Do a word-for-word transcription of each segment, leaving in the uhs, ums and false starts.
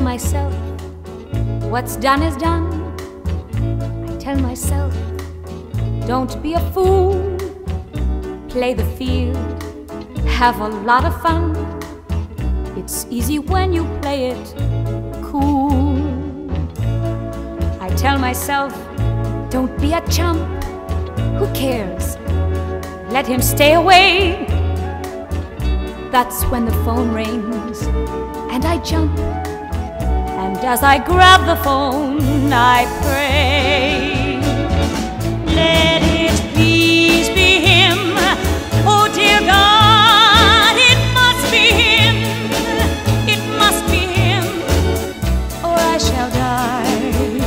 myself, what's done is done. I tell myself, don't be a fool. Play the field, have a lot of fun. It's easy when you play it cool. I tell myself, don't be a chump. Who cares? Let him stay away. That's when the phone rings and I jump. And as I grab the phone, I pray. Let it please be him. Oh dear God, it must be him. It must be him, or I shall die.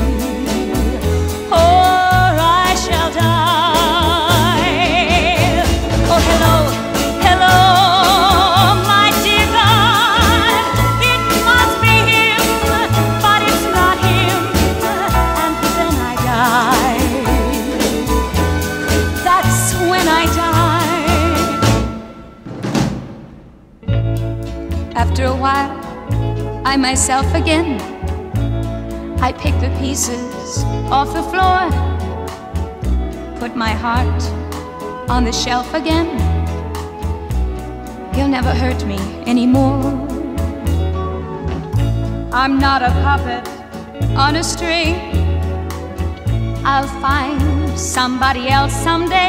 Or I shall die. Oh hello, hello, my dear God. It must be him, but it's not him. And then I die. That's when I die. After a while, I myself again. I pick the pieces off the floor, put my heart on the shelf again. He'll never hurt me anymore. I'm not a puppet on a string. I'll find somebody else someday.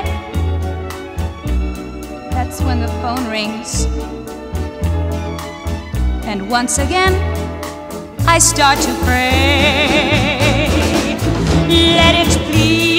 That's when the phone rings, and once again I start to pray. Let it please